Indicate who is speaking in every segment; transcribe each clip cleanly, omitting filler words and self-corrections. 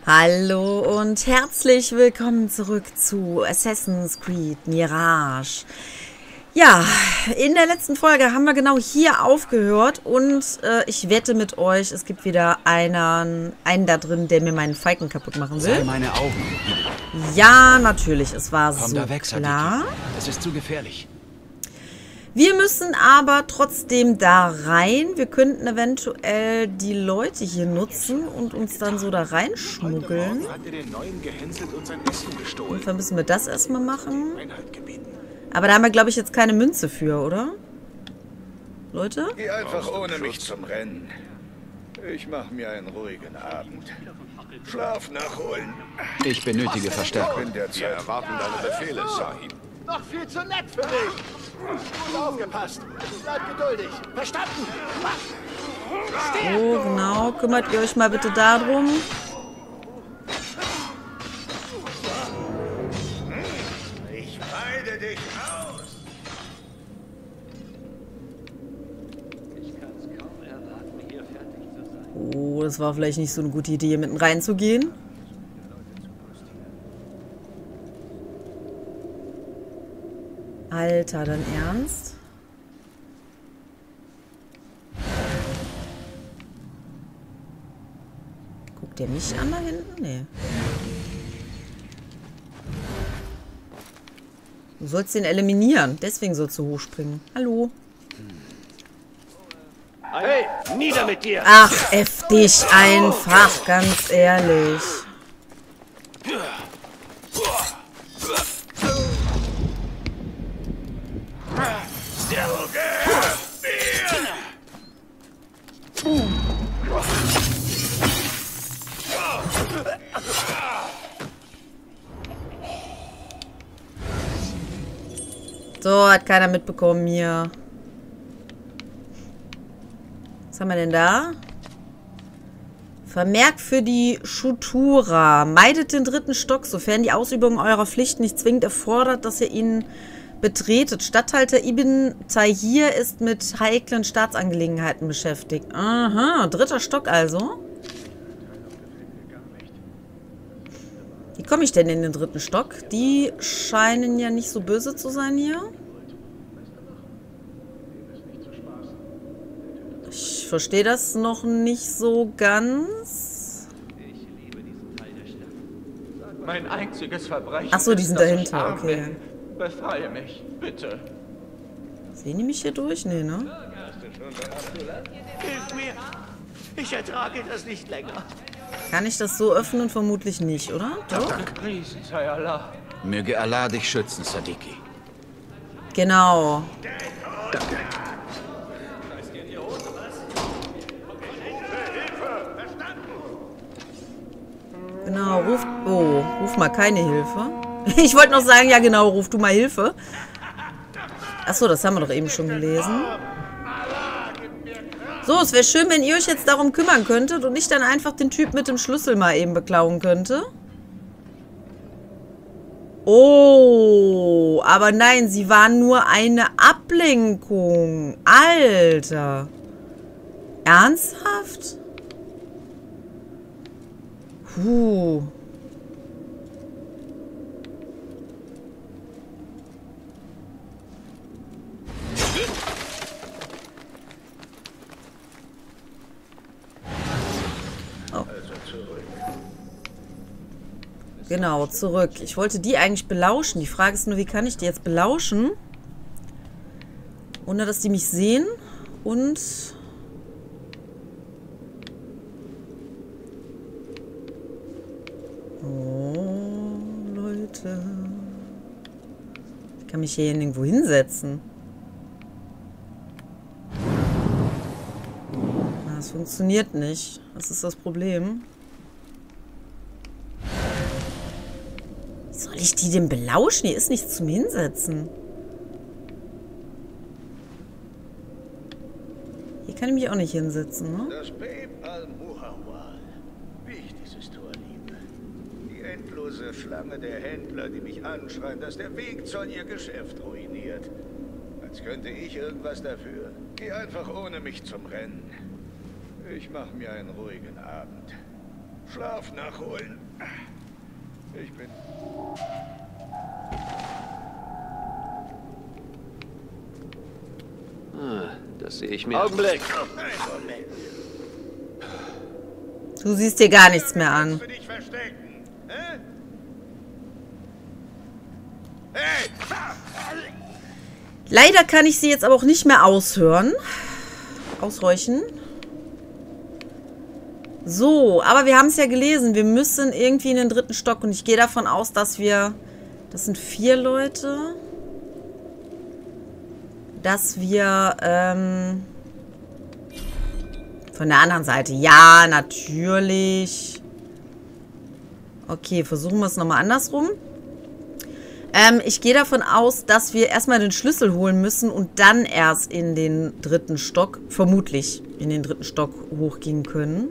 Speaker 1: Hallo und herzlich willkommen zurück zu Assassin's Creed Mirage. Ja, in der letzten Folge haben wir genau hier aufgehört und ich wette mit euch, es gibt wieder einen da drin, der mir meinen Falken kaputt machen will.
Speaker 2: Sei meine Augen.
Speaker 1: Ja, natürlich, es war
Speaker 2: Komm
Speaker 1: so
Speaker 2: da weg,
Speaker 1: klar.
Speaker 2: Es ist zu gefährlich.
Speaker 1: Wir müssen aber trotzdem da rein. Wir könnten eventuell die Leute hier nutzen und uns dann so da reinschmuggeln. Ungefähr müssen wir das erstmal machen. Aber da haben wir, glaube ich, jetzt keine Münze für, oder? Leute?
Speaker 3: Geh einfach ohne mich zum Rennen. Ich mache mir einen ruhigen Abend. Schlaf nachholen.
Speaker 2: Ich benötige Verstärkung.
Speaker 3: In der Zeit erwarten deine Befehle, Sahib.
Speaker 4: Noch viel zu nett für mich. Gut aufgepasst. Bleib geduldig. Verstanden?
Speaker 1: Oh, genau. Kümmert ihr euch mal bitte darum.
Speaker 3: Ich weide dich aus.
Speaker 4: Ich kann es kaum erwarten, hier fertig zu sein.
Speaker 1: Oh, das war vielleicht nicht so eine gute Idee, hier mitten reinzugehen. Alter, dein Ernst? Guckt der mich an da hinten? Nee. Du sollst den eliminieren. Deswegen sollst du hochspringen. Hallo?
Speaker 4: Hey, nieder mit dir!
Speaker 1: Ach, F dich einfach, ganz ehrlich. So, hat keiner mitbekommen hier. Was haben wir denn da? Vermerk für die Schutura. Meidet den dritten Stock, sofern die Ausübung eurer Pflicht nicht zwingend erfordert, dass ihr ihn betretet. Statthalter Ibn Tahir ist mit heiklen Staatsangelegenheiten beschäftigt. Aha, dritter Stock also. Wie komme ich denn in den dritten Stock? Die scheinen ja nicht so böse zu sein hier. Ich verstehe das noch nicht so ganz.
Speaker 5: Mein einziges Verbrechen.
Speaker 1: Ach so, die
Speaker 5: ist,
Speaker 1: sind
Speaker 5: dass
Speaker 1: dahinter,
Speaker 5: ich arm
Speaker 1: okay.
Speaker 5: bin. Befreie mich, bitte.
Speaker 1: Sehen die mich hier durch? Nee, ne?
Speaker 4: Hilf mir! Ich ertrage das nicht länger.
Speaker 1: Kann ich das so öffnen? Vermutlich nicht, oder? Doch?
Speaker 5: Gepriesen sei Allah.
Speaker 2: Möge Allah dich schützen, Sadiki.
Speaker 1: Genau.
Speaker 2: Danke.
Speaker 1: Genau, ruf mal keine Hilfe. Ich wollte noch sagen, ja genau, ruf du mal Hilfe. Achso, das haben wir doch eben schon gelesen. So, es wäre schön, wenn ihr euch jetzt darum kümmern könntet und ich dann einfach den Typ mit dem Schlüssel mal eben beklauen könnte. Oh, aber nein, sie waren nur eine Ablenkung. Alter. Ernsthaft? Puh. Oh. Genau, zurück. Ich wollte die eigentlich belauschen. Die Frage ist nur, wie kann ich die jetzt belauschen? Ohne, dass die mich sehen. Und... Oh, Leute. Ich kann mich hier irgendwo hinsetzen. Das funktioniert nicht. Das ist das Problem. Wie soll ich die denn belauschen? Hier ist nichts zum Hinsetzen. Hier kann ich mich auch nicht hinsetzen, ne?
Speaker 3: Das Babe al-Muhawwal. Wie ich dieses Tor liebe. Die endlose Schlange der Händler, die mich anschreien, dass der Wegzoll ihr Geschäft ruiniert. Als könnte ich irgendwas dafür. Geh einfach ohne mich zum Rennen. Ich mache mir einen ruhigen Abend. Schlaf nachholen. Ich bin...
Speaker 2: Das sehe ich mir.
Speaker 4: Augenblick.
Speaker 3: Ein Moment.
Speaker 1: Du siehst dir gar nichts mehr an.
Speaker 3: Für dich verstecken. Hä? Hey!
Speaker 1: Leider kann ich sie jetzt aber auch nicht mehr aushören. Ausräuchen. So, aber wir haben es ja gelesen. Wir müssen irgendwie in den 3. Stock. Und ich gehe davon aus, dass wir... Das sind 4 Leute. Dass wir... von der anderen Seite. Ja, natürlich. Okay, versuchen wir es nochmal andersrum. Ich gehe davon aus, dass wir erstmal den Schlüssel holen müssen und dann erst in den 3. Stock, vermutlich in den 3. Stock hochgehen können.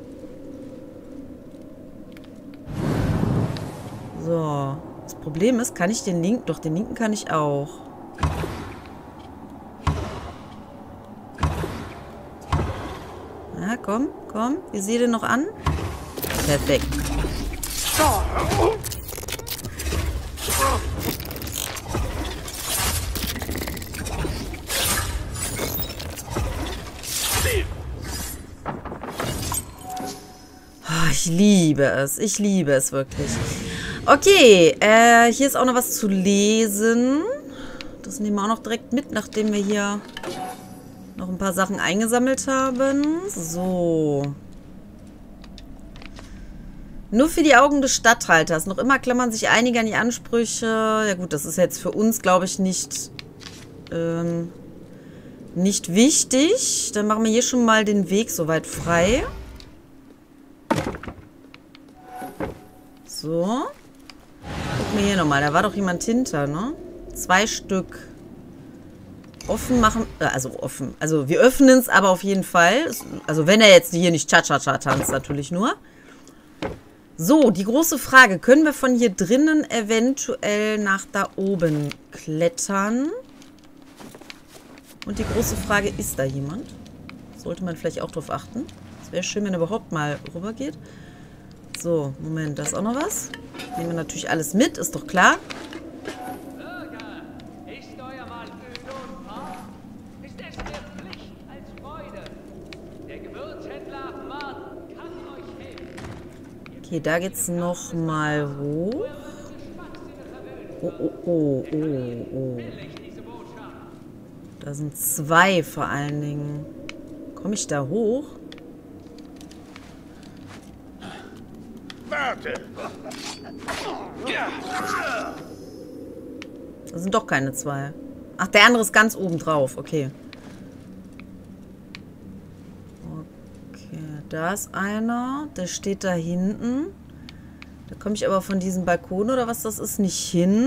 Speaker 1: So. Das Problem ist, kann ich den linken? Doch, den linken kann ich auch. Na, komm, komm. Ihr seht den noch an? Perfekt. Ich liebe es. Ich liebe es wirklich. Okay, hier ist auch noch was zu lesen. Das nehmen wir auch noch direkt mit, nachdem wir hier noch ein paar Sachen eingesammelt haben. So. Nur für die Augen des Statthalters. Noch immer klammern sich einige an die Ansprüche. Ja gut, das ist jetzt für uns, glaube ich, nicht wichtig. Dann machen wir hier schon mal den Weg soweit frei. So. Gucken wir hier nochmal. Da war doch jemand hinter, ne? 2 Stück. Offen machen. Also offen. Also wir öffnen es aber auf jeden Fall. Also wenn er jetzt hier nicht Cha-Cha-Cha tanzt, natürlich nur. So, die große Frage. Können wir von hier drinnen eventuell nach da oben klettern? Und die große Frage, ist da jemand? Sollte man vielleicht auch drauf achten. Es wäre schön, wenn er überhaupt mal rüber geht. So, Moment, da ist auch noch was. Nehmen wir natürlich alles mit, ist doch klar.
Speaker 6: Ist euer Mann öde und hart? Ist es mehr Pflicht als Freude? Der Gewürzhändler Martin kann euch helfen.
Speaker 1: Okay, da geht's noch mal hoch. Oh, oh, oh, oh, oh. Da sind 2 vor allen Dingen. Komme ich da hoch?
Speaker 3: Warte!
Speaker 1: Das sind doch keine 2. Ach, der andere ist ganz oben drauf. Okay. Okay, da ist einer. Der steht da hinten. Da komme ich aber von diesem Balkon oder was das ist nicht hin.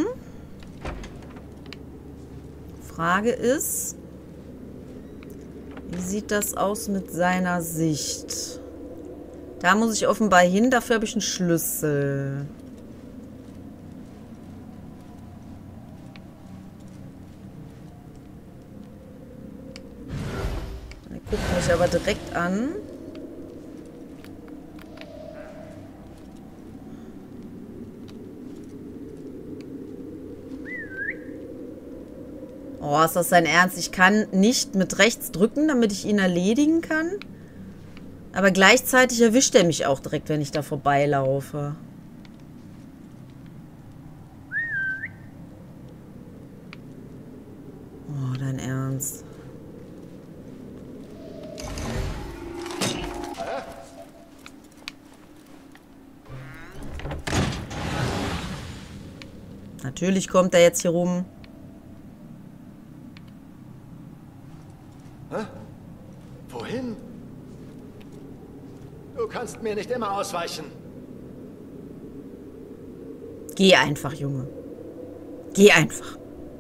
Speaker 1: Frage ist, wie sieht das aus mit seiner Sicht? Da muss ich offenbar hin, dafür habe ich einen Schlüssel. Er guckt mich aber direkt an. Oh, ist das sein Ernst? Ich kann nicht mit rechts drücken, damit ich ihn erledigen kann? Aber gleichzeitig erwischt er mich auch direkt, wenn ich da vorbeilaufe. Oh, dein Ernst. Natürlich kommt er jetzt hier rum.
Speaker 4: Wohin? Du kannst mir nicht immer ausweichen.
Speaker 1: Geh einfach, Junge. Geh einfach.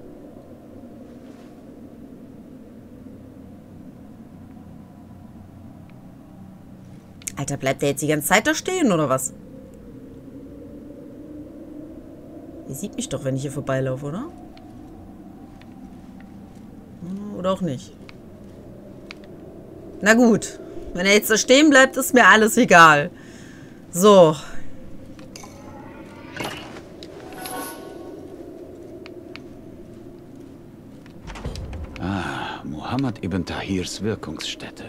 Speaker 1: Alter, bleibt der jetzt die ganze Zeit da stehen, oder was? Ihr sieht mich doch, wenn ich hier vorbeilaufe, oder? Oder auch nicht. Na gut. Wenn er jetzt da stehen bleibt, ist mir alles egal. So.
Speaker 7: Muhammad ibn Tahirs Wirkungsstätte.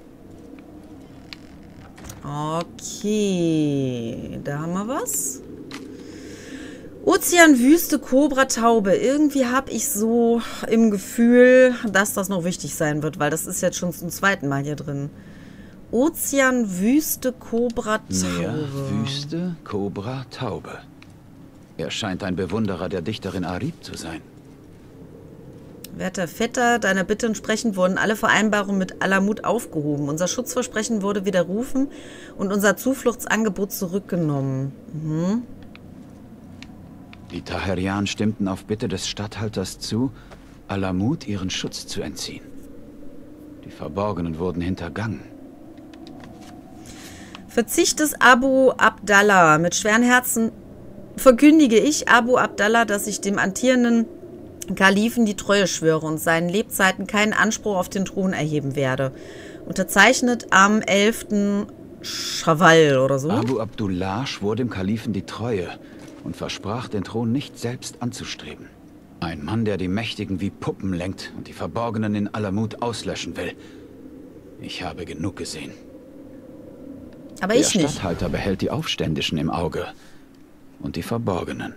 Speaker 1: Okay. Da haben wir was. Ozeanwüste, Kobra, Taube. Irgendwie habe ich so im Gefühl, dass das noch wichtig sein wird, weil das ist jetzt schon zum zweiten Mal hier drin. Ozeanwüste, Kobra, Taube.
Speaker 7: Meer, Wüste, Kobra, Taube. Er scheint ein Bewunderer der Dichterin Arib zu sein.
Speaker 1: Werter Vetter, deiner Bitte entsprechend wurden alle Vereinbarungen mit Alamut aufgehoben. Unser Schutzversprechen wurde widerrufen und unser Zufluchtsangebot zurückgenommen. Mhm.
Speaker 7: Die Taherianen stimmten auf Bitte des Statthalters zu, Alamut ihren Schutz zu entziehen. Die Verborgenen wurden hintergangen.
Speaker 1: Verzicht des Abu Abdallah. Mit schweren Herzen verkündige ich, Abu Abdallah, dass ich dem amtierenden Kalifen die Treue schwöre und seinen Lebzeiten keinen Anspruch auf den Thron erheben werde. Unterzeichnet am 11. Schawwal oder so.
Speaker 7: Abu Abdullah schwor dem Kalifen die Treue und versprach, den Thron nicht selbst anzustreben. Ein Mann, der die Mächtigen wie Puppen lenkt und die Verborgenen in Alamut auslöschen will. Ich habe genug gesehen.
Speaker 1: Aber ich
Speaker 7: Der
Speaker 1: nicht.
Speaker 7: Statthalter behält die Aufständischen im Auge und die Verborgenen.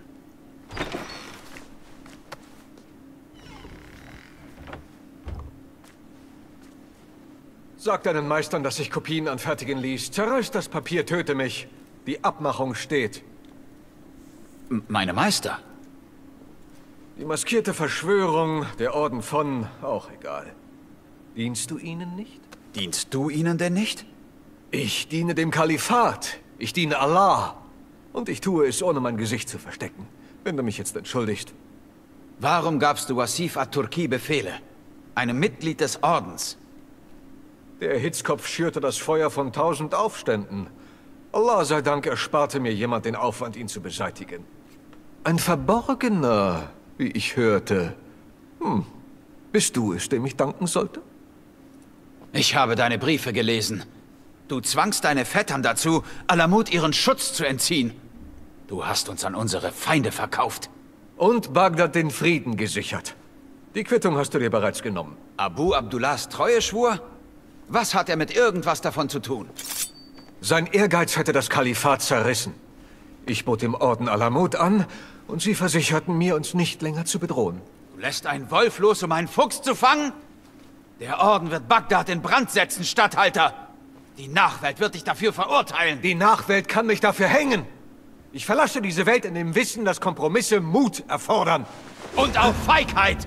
Speaker 8: Sag deinen Meistern, dass ich Kopien anfertigen ließ. Zerreiß das Papier, töte mich. Die Abmachung steht.
Speaker 7: Meine Meister?
Speaker 8: Die maskierte Verschwörung, der Orden von... auch egal. Dienst du ihnen nicht?
Speaker 7: Dienst du ihnen denn nicht?
Speaker 8: Ich diene dem Kalifat. Ich diene Allah. Und ich tue es, ohne mein Gesicht zu verstecken. Wenn du mich jetzt entschuldigst.
Speaker 7: Warum gabst du Wasif at-Turki Befehle? Einem Mitglied des Ordens?
Speaker 8: Der Hitzkopf schürte das Feuer von 1000 Aufständen. Allah sei Dank ersparte mir jemand den Aufwand, ihn zu beseitigen. Ein Verborgener, wie ich hörte. Bist du es, dem ich danken sollte?
Speaker 7: Ich habe deine Briefe gelesen. Du zwangst deine Vettern dazu, Alamut ihren Schutz zu entziehen. Du hast uns an unsere Feinde verkauft.
Speaker 8: Und Bagdad den Frieden gesichert. Die Quittung hast du dir bereits genommen.
Speaker 7: Abu Abdullahs Treueschwur? Was hat er mit irgendwas davon zu tun?
Speaker 8: Sein Ehrgeiz hätte das Kalifat zerrissen. Ich bot dem Orden Alamut an und sie versicherten mir, uns nicht länger zu bedrohen.
Speaker 7: Du lässt einen Wolf los, um einen Fuchs zu fangen? Der Orden wird Bagdad in Brand setzen, Statthalter. Die Nachwelt wird dich dafür verurteilen.
Speaker 8: Die Nachwelt kann mich dafür hängen. Ich verlasse diese Welt in dem Wissen, dass Kompromisse Mut erfordern.
Speaker 7: Und auch Feigheit.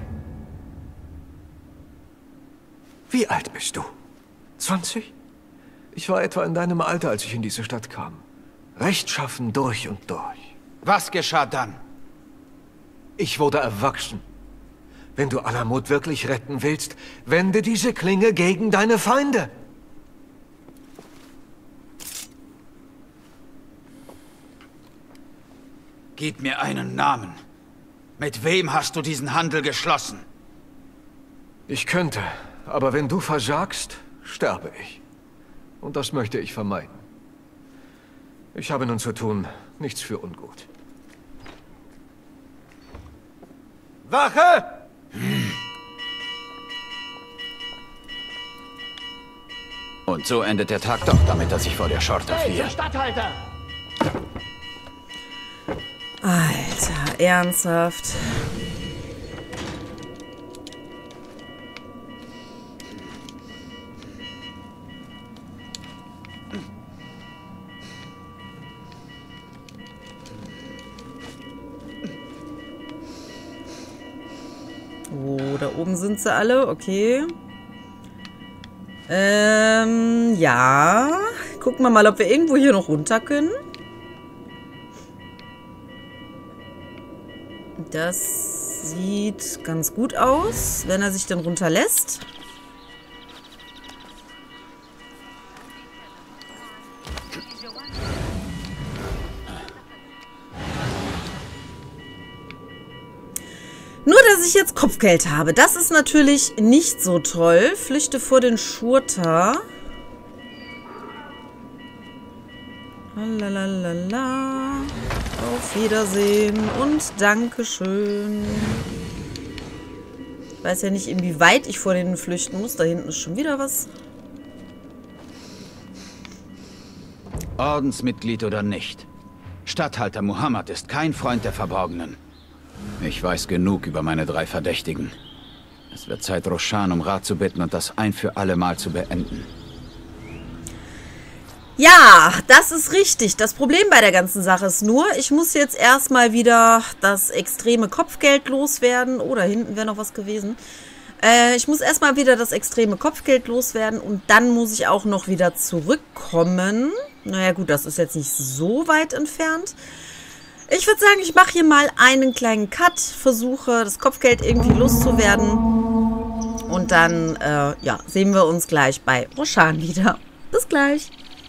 Speaker 8: Wie alt bist du? 20? Ich war etwa in deinem Alter, als ich in diese Stadt kam. Rechtschaffen durch und durch.
Speaker 7: Was geschah dann?
Speaker 8: Ich wurde erwachsen. Wenn du Alamut wirklich retten willst, wende diese Klinge gegen deine Feinde.
Speaker 7: Gib mir einen Namen. Mit wem hast du diesen Handel geschlossen?
Speaker 8: Ich könnte, aber wenn du versagst, sterbe ich. Und das möchte ich vermeiden. Ich habe nun zu tun, nichts für ungut. Wache!
Speaker 7: Und so endet der Tag doch damit, dass ich vor der Schorta fliehe.
Speaker 4: Statthalter!
Speaker 1: Alter, ernsthaft. Oh, da oben sind sie alle, okay. Ja. Gucken wir mal, ob wir irgendwo hier noch runter können. Das sieht ganz gut aus, wenn er sich dann runterlässt. Nur, dass ich jetzt Kopfgeld habe. Das ist natürlich nicht so toll. Flüchte vor den Schurter. Lalalala. Auf Wiedersehen und Dankeschön. Ich weiß ja nicht, inwieweit ich vor denen flüchten muss. Da hinten ist schon wieder was.
Speaker 7: Ordensmitglied oder nicht. Statthalter Muhammad ist kein Freund der Verborgenen. Ich weiß genug über meine 3 Verdächtigen. Es wird Zeit, Roshan um Rat zu bitten und das ein für alle Mal zu beenden.
Speaker 1: Ja, das ist richtig. Das Problem bei der ganzen Sache ist nur, ich muss jetzt erstmal wieder das extreme Kopfgeld loswerden. Oh, da hinten wäre noch was gewesen. Ich muss erstmal wieder das extreme Kopfgeld loswerden und dann muss ich auch noch wieder zurückkommen. Naja gut, das ist jetzt nicht so weit entfernt. Ich würde sagen, ich mache hier mal einen kleinen Cut, versuche das Kopfgeld irgendwie loszuwerden. Und dann ja, sehen wir uns gleich bei Roshan wieder. Bis gleich.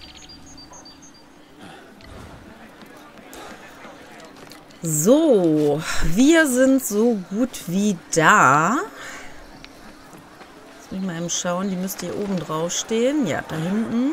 Speaker 1: So, wir sind so gut wie da. Jetzt muss ich mal eben schauen, die müsste hier oben drauf stehen. Ja, da hinten.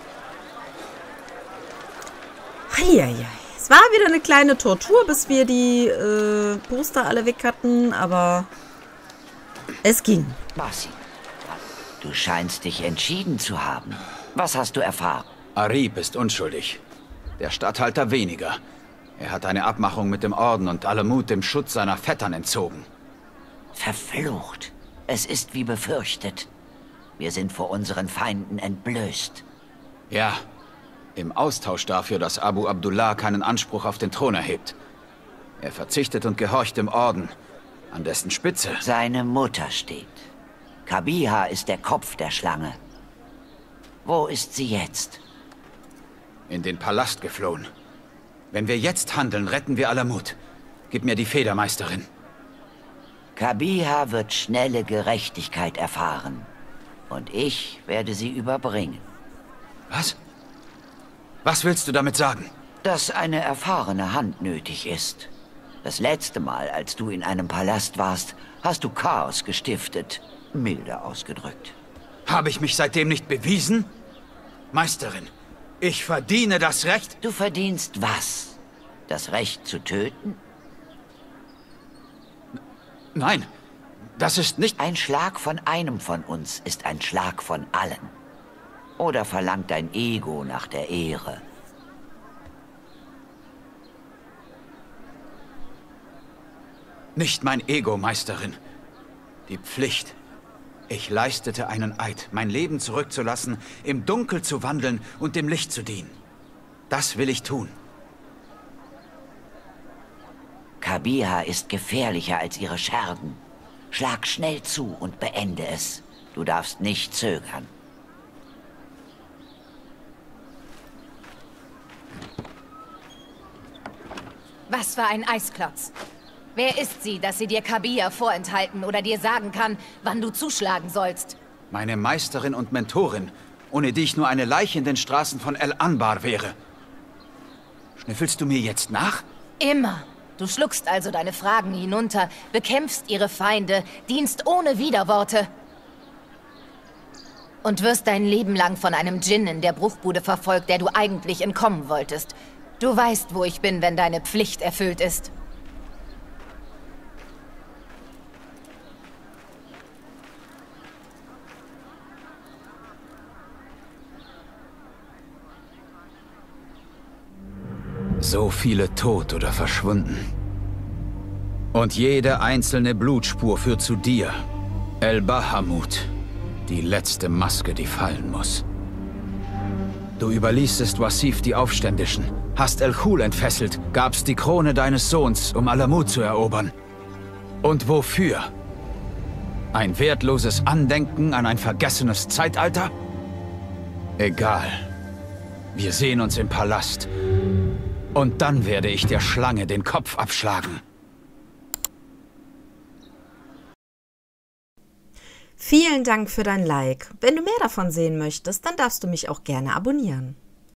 Speaker 1: Heieiei. Es war wieder eine kleine Tortur, bis wir die Poster alle weg hatten, aber es ging.
Speaker 9: Basi, du scheinst dich entschieden zu haben. Was hast du erfahren?
Speaker 7: Arib ist unschuldig. Der Statthalter weniger. Er hat eine Abmachung mit dem Orden und Alamut dem Schutz seiner Vettern entzogen.
Speaker 9: Verflucht. Es ist wie befürchtet. Wir sind vor unseren Feinden entblößt.
Speaker 7: Ja, im Austausch dafür, dass Abu Abdullah keinen Anspruch auf den Thron erhebt. Er verzichtet und gehorcht dem Orden, an dessen Spitze
Speaker 9: seine Mutter steht. Kabiha ist der Kopf der Schlange. Wo ist sie jetzt?
Speaker 7: In den Palast geflohen. Wenn wir jetzt handeln, retten wir Alamut. Gib mir die Feder, Meisterin.
Speaker 9: Kabiha wird schnelle Gerechtigkeit erfahren. Und ich werde sie überbringen.
Speaker 7: Was? Was willst du damit sagen?
Speaker 9: Dass eine erfahrene Hand nötig ist. Das letzte Mal, als du in einem Palast warst, hast du Chaos gestiftet. Milde ausgedrückt.
Speaker 7: Habe ich mich seitdem nicht bewiesen? Meisterin, ich verdiene das Recht...
Speaker 9: Du verdienst was? Das Recht zu töten?
Speaker 7: Nein, das ist nicht...
Speaker 9: Ein Schlag von einem von uns ist ein Schlag von allen. Oder verlangt dein Ego nach der Ehre?
Speaker 7: Nicht mein Ego, Meisterin. Die Pflicht. Ich leistete einen Eid, mein Leben zurückzulassen, im Dunkel zu wandeln und dem Licht zu dienen. Das will ich tun.
Speaker 9: Kabiha ist gefährlicher als ihre Schergen. Schlag schnell zu und beende es. Du darfst nicht zögern.
Speaker 10: Was für ein Eisklotz. Wer ist sie, dass sie dir Kabiha vorenthalten oder dir sagen kann, wann du zuschlagen sollst?
Speaker 7: Meine Meisterin und Mentorin, ohne die ich nur eine Leiche in den Straßen von El Anbar wäre. Schnüffelst du mir jetzt nach?
Speaker 10: Immer. Du schluckst also deine Fragen hinunter, bekämpfst ihre Feinde, dienst ohne Widerworte. Und wirst dein Leben lang von einem Djinn in der Bruchbude verfolgt, der du eigentlich entkommen wolltest. Du weißt, wo ich bin, wenn deine Pflicht erfüllt ist.
Speaker 7: So viele tot oder verschwunden. Und jede einzelne Blutspur führt zu dir, El Bahamut, die letzte Maske, die fallen muss. Du überließest Wasif die Aufständischen, hast El-Khul entfesselt, gabst die Krone deines Sohns, um Alamut zu erobern. Und wofür? Ein wertloses Andenken an ein vergessenes Zeitalter? Egal. Wir sehen uns im Palast. Und dann werde ich der Schlange den Kopf abschlagen.
Speaker 1: Vielen Dank für dein Like. Wenn du mehr davon sehen möchtest, dann darfst du mich auch gerne abonnieren.